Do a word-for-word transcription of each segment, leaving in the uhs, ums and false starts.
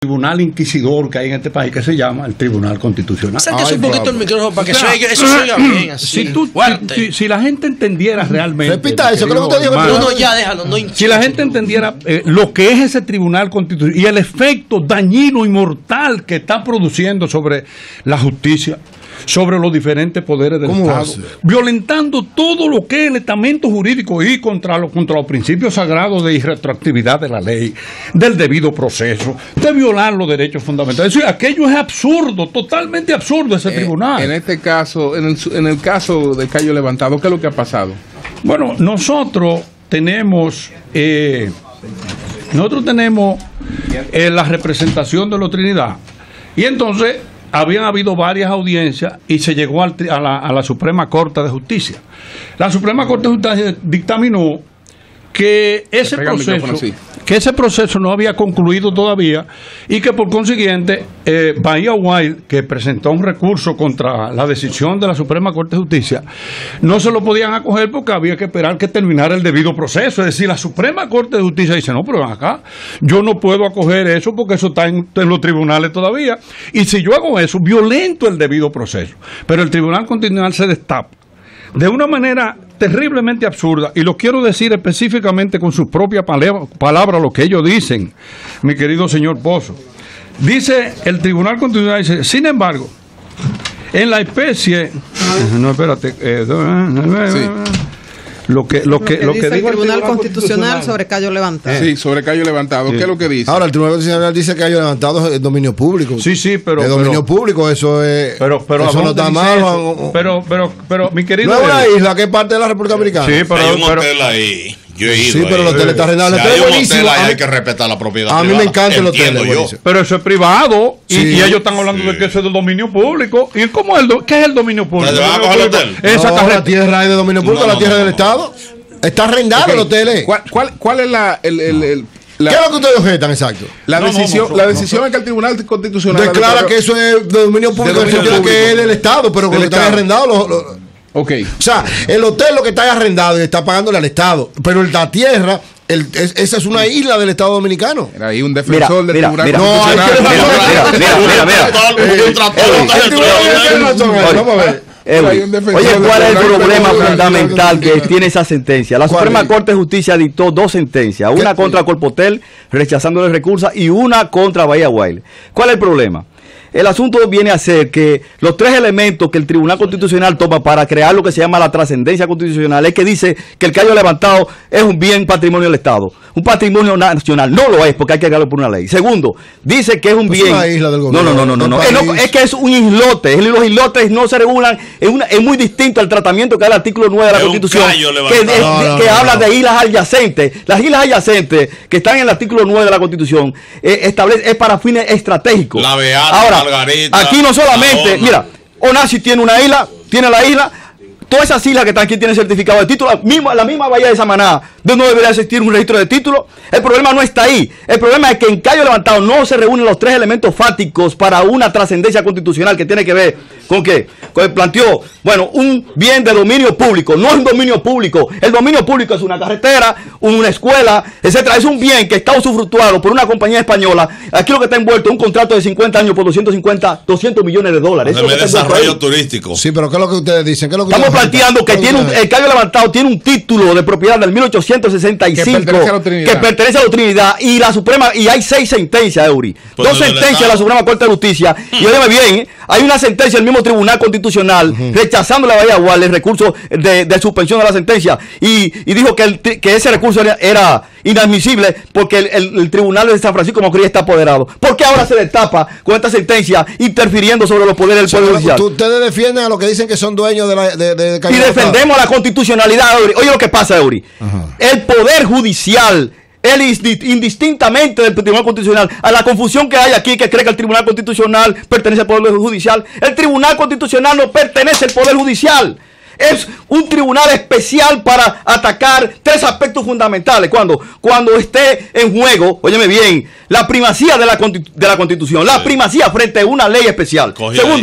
tribunal inquisidor que hay en este país que se llama el Tribunal Constitucional. Acérquese un poquito el micrófono para que o sea, se oiga, eso se oiga bien así. Si, tú, si, si la gente entendiera realmente. Repita eso, creo que usted dijo. No, no, ya déjalo. No, si la gente entendiera eh, lo que es ese Tribunal Constitucional y el efecto dañino y mortal que está produciendo sobre la justicia, sobre los diferentes poderes del Estado, violentando todo lo que es el estamento jurídico y contra, lo, contra los principios sagrados de irretroactividad de la ley, del debido proceso, de violar los derechos fundamentales. Es decir, aquello es absurdo, totalmente absurdo ese eh, tribunal. En este caso, en el, en el caso de Cayo Levantado, ¿qué es lo que ha pasado? Bueno, nosotros tenemos eh, nosotros tenemos eh, la representación de la Trinidad y entonces habían habido varias audiencias y se llegó al, a, la, a la Suprema Corte de Justicia. La Suprema Corte de Justicia dictaminó que ese proceso que ese proceso no había concluido todavía y que por consiguiente eh, Bahía Wild, que presentó un recurso contra la decisión de la Suprema Corte de Justicia, no se lo podían acoger porque había que esperar que terminara el debido proceso. Es decir, la Suprema Corte de Justicia dice, no, pero acá yo no puedo acoger eso porque eso está en, en los tribunales todavía, y si yo hago eso, violento el debido proceso. Pero el Tribunal Constitucional se destapa de una manera terriblemente absurda, y lo quiero decir específicamente con sus propias palabras, lo que ellos dicen, mi querido señor Pozo. Dice el Tribunal Constitucional, dice, sin embargo, en la especie, no, espérate, eh, sí. Lo que, lo que, lo que, lo que dice dijo el Tribunal Constitucional sobre Cayo Levantado. Sí, sobre Cayo Levantado. Sí. ¿Qué es lo que dice? Ahora, el Tribunal Constitucional dice que Cayo Levantado es dominio público. Sí, sí, pero. Es dominio pero, público, eso es. Pero, pero eso no está mal. Eso, pero, pero, pero, mi querido. No es una isla que es parte de la República Americana. Sí, pero. Hay un pero, hotel ahí. Yo he ido. Sí, pero el hotel está arrendado. Si hay un hotel ahí, hay que respetar la propiedad. A mí privada. me encanta el hotel. Yo. Pero eso es privado. Sí. Y, y ellos están hablando sí. de que eso es del dominio público. ¿Y cómo es el do, qué es el dominio público? ¿Te van a coger el hotel? Esa no, la tierra es de dominio público, no, no, la tierra no, del no, Estado. Está arrendado okay. el hotel. ¿Cuál, cuál, cuál es la, el, el, el, la... ¿Qué es lo que ustedes objetan, exacto? La no, decisión, no, no, la no, decisión no, es que el Tribunal Constitucional declara que eso es de dominio público, de dominio público. que es del Estado, pero que está arrendado. Lo, lo, okay. O sea, el hotel lo que está arrendado y está pagándole al Estado, pero la tierra. El, es, esa es una isla del Estado Dominicano. Era ahí un defensor mira, del mira, Tribunal mira, Constitucional. Vamos a ver. Oye, ¿cuál es el problema fundamental que tiene esa sentencia? La Suprema Corte de Justicia dictó dos sentencias, una contra Corpotel, rechazándole el recurso, y una contra Bahía Wild. ¿Cuál es el problema? El asunto viene a ser que los tres elementos que el Tribunal Constitucional toma para crear lo que se llama la trascendencia constitucional es que dice que el Cayo Levantado es un bien patrimonio del Estado, un patrimonio nacional. No lo es porque hay que crearlo por una ley. Segundo, dice que es un pues bien. Una isla del gobierno, no, no, no, no, no, no. Es, es que es un islote. Los islotes no se regulan. Es, una, es muy distinto al tratamiento que da el artículo nueve de la es Constitución, que, de, no, no, que no, habla no. de islas adyacentes. Las islas adyacentes que están en el artículo nueve de la Constitución eh, establece, es para fines estratégicos. La Beata, ahora, Margarita, aquí no solamente, mira, Onassis tiene una isla, tiene la isla, todas esas islas que están aquí tienen certificado de título, la misma, la misma bahía de Samaná, de no debería existir un registro de título. El problema no está ahí, el problema es que en Cayo Levantado no se reúnen los tres elementos fácticos para una trascendencia constitucional que tiene que ver con que con planteó, bueno, un bien de dominio público, no es un dominio público, el dominio público es una carretera, una escuela, etcétera, es un bien que está usufructuado por una compañía española. Aquí lo que está envuelto es un contrato de cincuenta años por doscientos cincuenta, doscientos millones de dólares. Eso es desarrollo turístico. Sí, pero ¿qué es lo que ustedes dicen? ¿Qué es lo que Estamos planteando que tiene un, el Cayo Levantado tiene un título de propiedad del mil ochocientos sesenta y cinco que pertenece a la Trinidad, que pertenece a la Trinidad y la Suprema, y hay seis sentencias, Eury, pues dos sentencias de la Suprema Corte de Justicia, y óyeme bien, hay una sentencia del mismo Tribunal Constitucional uh-huh. rechazando la Bahía Wild el recurso de, de suspensión de la sentencia, y, y dijo que, el, que ese recurso era, era inadmisible porque el, el, el Tribunal de San Francisco de Macorís está apoderado. ¿Por qué ahora se destapa con esta sentencia interfiriendo sobre los poderes del Poder Judicial? Ustedes defienden a los que dicen que son dueños de la de, de, de y defendemos la constitucionalidad, Eury. Oye lo que pasa, Eury. Uh-huh. El Poder Judicial, él indistintamente del Tribunal Constitucional, a la confusión que hay aquí, que cree que el Tribunal Constitucional pertenece al Poder Judicial. El Tribunal Constitucional no pertenece al Poder Judicial. Es un tribunal especial para atacar tres aspectos fundamentales. Cuando, cuando esté en juego, óyeme bien, la primacía de la, de la Constitución, la primacía frente a una ley especial. Cogí Segundo, ahí.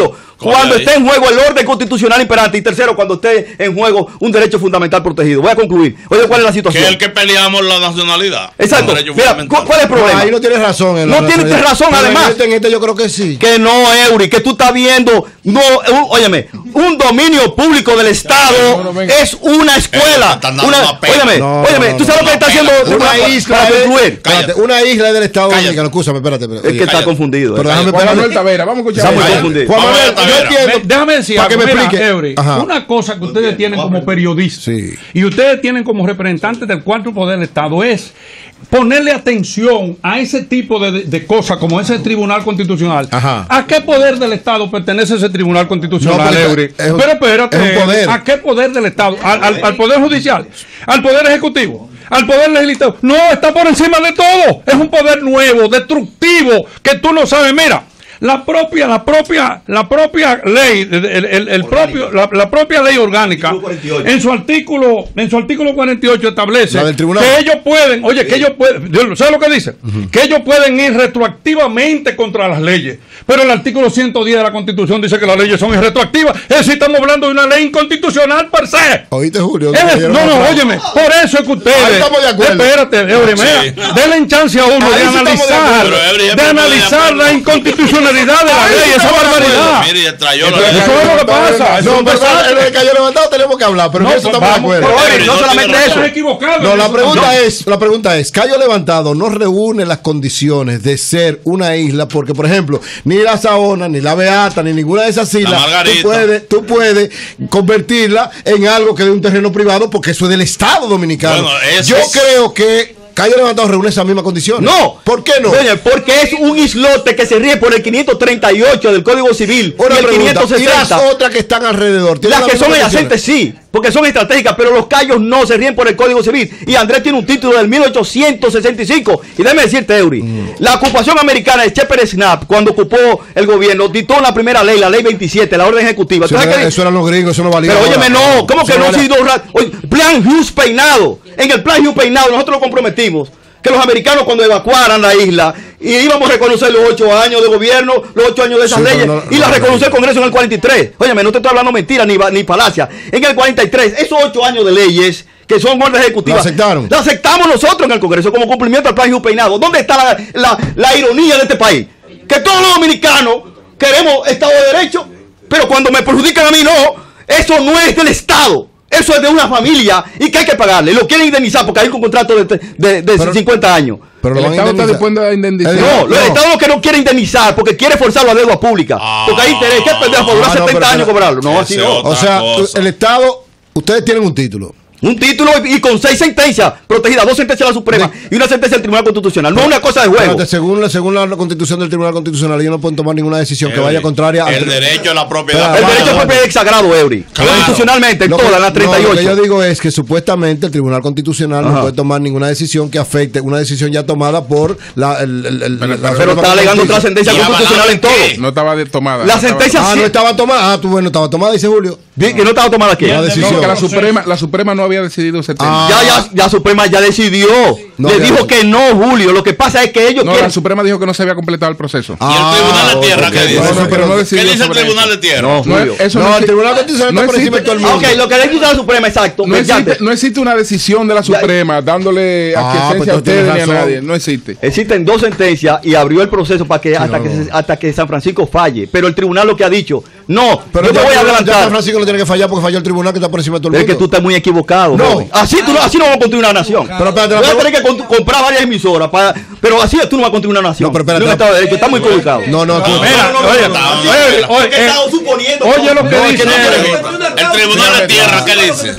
cuando esté en juego el orden constitucional imperante, y tercero, cuando esté en juego un derecho fundamental protegido. Voy a concluir. Oye, ¿cuál es la situación? Que el que peleamos la nacionalidad. Exacto. Mira, ¿cuál, ¿cuál es el problema? No, ahí no tienes razón. En no tienes razón, pero además. En este, en este yo creo que sí. Que no, Eury, que tú estás viendo, no, un, óyeme, un dominio público del Estado no, no, es una escuela. Una, óyeme, no, óyeme, no, tú sabes no, lo que está haciendo una isla, para concluir. Espérate, una isla del Estado dominicano. Escúchame, espérate. espérate. Es que está confundido. Pero déjame Juan Manuel Tavera, vamos a escuchar. Está muy confundido. Juan Manuel, yo entiendo. Déjame decir, para que me mira, explique. Eury, una cosa que ustedes tienen como periodistas sí. y ustedes tienen como representantes del cuarto poder del Estado es ponerle atención a ese tipo de, de, de cosas como ese Tribunal Constitucional. Ajá. ¿A qué poder del Estado pertenece ese Tribunal Constitucional, no, Eury? Es un, Pero espérate, es un poder. ¿a qué poder del Estado? ¿Al, al, al Poder Judicial? ¿Al Poder Ejecutivo? ¿Al Poder Legislativo? No, está por encima de todo. Es un poder nuevo, destructivo, que tú no sabes. Mira, la propia, la propia, la propia ley, el, el, el propio, la, la propia ley orgánica, en su artículo, en su artículo cuarenta y ocho establece que ellos pueden, oye, que ellos pueden, ¿sabes lo que dice? Uh-huh. Que ellos pueden ir retroactivamente contra las leyes. Pero el artículo ciento diez de la Constitución dice que las leyes son irretroactivas. Es decir, estamos hablando de una ley inconstitucional per se. ¿Oíste, Julio? Es, no, no, óyeme, por eso es que ustedes. Ahí estamos de acuerdo. Espérate, Eury, sí. Denle chance a uno de analizar, de, de analizar la inconstitucionalidad de la ley, esa barbaridad. Mire, trayó eso es lo que pasa. No, pero en el Cayo Levantado tenemos que hablar, pero no, eso estamos de acuerdo. Pero no solamente eso. No, la pregunta es, la pregunta es, Cayo Levantado no reúne las condiciones de ser una isla, porque por ejemplo, ni la Saona, ni la Beata, ni ninguna de esas islas, tú puedes, tú puedes convertirla en algo que de un terreno privado, porque eso es del Estado Dominicano. Bueno, Yo es... creo que Cayo Levantado reúne esa misma condición. No. ¿Por qué no? Oye, porque es un islote que se rige por el quinientos treinta y ocho del Código Civil. Una y el pregunta, quinientos sesenta. ¿y las otras que están alrededor? Las que son adyacentes sí, porque son estratégicas, pero los Cayos no se rigen por el Código Civil. Y Andrés tiene un título del mil ochocientos sesenta y cinco. Y déjame decirte, Eury, mm. la ocupación americana de Shepherd Snap, cuando ocupó el gobierno, dictó la primera ley, la ley veintisiete, la orden ejecutiva. Eso, era, eso eran los gringos, eso no valía. Pero óyeme, no, ¿cómo que no ha sido plan Hughes peinado? En el plan Hughes peinado nosotros lo comprometimos que los americanos cuando evacuaran la isla y íbamos a reconocer los ocho años de gobierno, los ocho años de esas sí, leyes, no, no, y la no, reconoció el Congreso en el cuarenta y tres. Óyeme, no te estoy hablando mentira ni, ni palacia. En el cuarenta y tres, esos ocho años de leyes que son órdenes ejecutivas, ¿la aceptaron? La aceptamos nosotros en el Congreso como cumplimiento al plan Hughes peinado. ¿Dónde está la, la, la ironía de este país? Que todos los dominicanos queremos Estado de Derecho, pero cuando me perjudican a mí no, eso no es del Estado. Eso es de una familia y que hay que pagarle. Lo quieren indemnizar porque hay un contrato de, de, de pero, cincuenta años. Pero el Estado está dispuesto a indemnizar. No, no, el Estado lo que no quiere indemnizar porque quiere forzarlo a deuda pública. Ah, porque hay interés. ¿Qué pendejo por durar ah, setenta no, años cobrarlo? No, así no. O sea, cosa. El Estado, ustedes tienen un título. Un título y con seis sentencias protegidas, dos sentencias de la Suprema de, y una sentencia del Tribunal Constitucional. No es una cosa de juego. Espérate, según, la, según la Constitución del Tribunal Constitucional, ellos no pueden tomar ninguna decisión el, que vaya contraria al... El derecho a la propiedad. El derecho a la propiedad es sagrado, Eury. Claro. Constitucionalmente, en todas las treinta y ocho. No, lo que yo digo es que supuestamente el Tribunal Constitucional Ajá. no puede tomar ninguna decisión que afecte una decisión ya tomada por la... El, el, el, pero, la pero está alegando trascendencia constitucional en todo. No estaba tomada. La sentencia Ah, no estaba tomada. Ah, tú bueno, estaba tomada, dice Julio. Que no estaba tomada aquí. La decisión. Que la Suprema, la Suprema no había decidido ese tema. Ah. Ya, ya, ya Suprema ya decidió. No, Le ya dijo no. que no, Julio. Lo que pasa es que ellos no, quieren... la Suprema dijo que no se había completado el proceso. Ah, ¿y el Tribunal de Tierra qué dice? No, no, pero no ¿Qué dice el Tribunal de Tierra? No, Julio. Eso no, no el Tribunal Constitucional no está por encima de todo el mundo. Ok, lo que le dice la Suprema, exacto. No existe, no existe una decisión de la Suprema dándole ah, aquiescencia pues a ustedes ni a nadie. No existe. Existen dos sentencias y abrió el proceso para que, sí, hasta, no, que no. hasta que San Francisco falle. Pero el tribunal lo que ha dicho, no, pero yo te voy a adelantar. San Francisco no tiene que fallar porque falló el tribunal que está por encima de todo el mundo. Es que tú estás muy equivocado. No. Así, tú, así no vamos a construir una nación. Pero espérate, voy a tener que comp comprar varias emisoras, para, pero así tú no vas a construir una nación. No, pero espérate. Un Estado de Derecho, está muy equivocado. No, no, no. Mira, oye, oye, suponiendo. Oye lo que dice. El Tribunal de Tierra, ¿qué dice?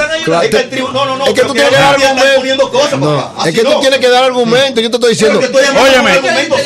No, no, no. Es que tú tienes que dar argumentos. Es que tú tienes que dar argumentos. Yo te estoy diciendo. Óyeme.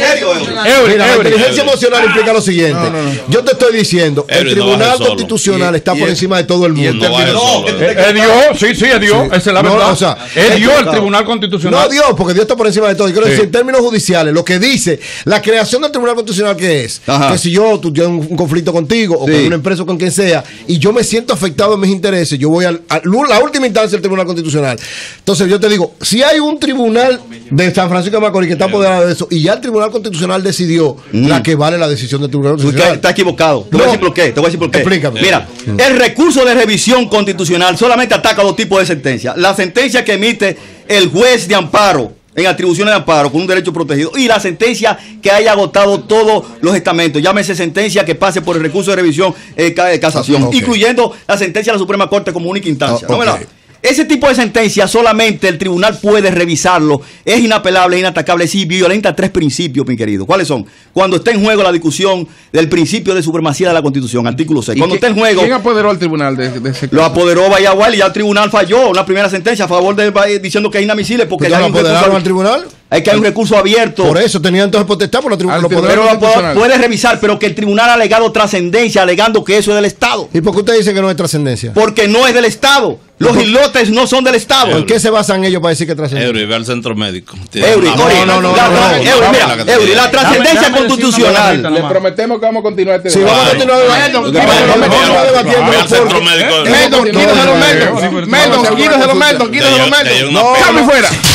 La inteligencia emocional implica lo siguiente. Yo te estoy diciendo, el Tribunal Constitucional está por encima de todo el mundo. Es Dios, sí, sí, es Dios. Esa es la verdad. O sea, es Dios el Tribunal Constitucional. No Dios, porque Dios está por encima de todo. Y quiero decir, en términos judiciales, lo que dice la creación del Tribunal Constitucional, ¿qué es? Ajá. Que si yo tú tienes un conflicto contigo o sí. con una empresa o con quien sea, y yo me siento afectado en mis intereses, yo voy a, a la última instancia del Tribunal Constitucional. Entonces yo te digo, si hay un tribunal de San Francisco de Macorís que está apoderado de eso, y ya el Tribunal Constitucional decidió mm. la que vale la decisión del Tribunal Constitucional. Está equivocado. No, no, está Te voy a decir por qué. Explícame. Mira, el recurso de revisión constitucional solamente ataca dos tipos de sentencias. La sentencia que emite el juez de amparo en atribuciones de amparo con un derecho protegido y la sentencia que haya agotado todos los estamentos, llámese sentencia que pase por el recurso de revisión eh, de casación, okay. incluyendo la sentencia de la Suprema Corte como única instancia. Oh, okay. ¿No, ese tipo de sentencia solamente el tribunal puede revisarlo, es inapelable, es inatacable, si violenta tres principios, mi querido. ¿Cuáles son? Cuando está en juego la discusión del principio de supremacía de la Constitución, artículo seis. Cuando qué, está en juego... ¿Quién apoderó al tribunal de, de ese caso? Lo apoderó Vallagual y ya el tribunal falló una primera sentencia a favor del país diciendo que es inadmisible porque... ¿Lo apoderaron al tribunal? Es que hay un recurso abierto. Por eso tenía entonces potestad por la tribunal. Lo pero lo puede, puede revisar, pero que el tribunal ha alegado trascendencia, alegando que eso es del Estado. ¿Y por qué usted dice que no es trascendencia? Porque no es del Estado. Los islotes no son del Estado. ¿En qué se basan ellos para decir que trascendencia? Eury, ve al centro médico. Eury, no, no, no. Eury, la trascendencia constitucional. Le prometemos que vamos a continuar este debate. Si vamos a continuar debatiendo. Ve al centro médico. Meldon, quítate de los Meldon. Meldon, quítate de los Meldon, quítate de los Meldon. No, déjame fuera.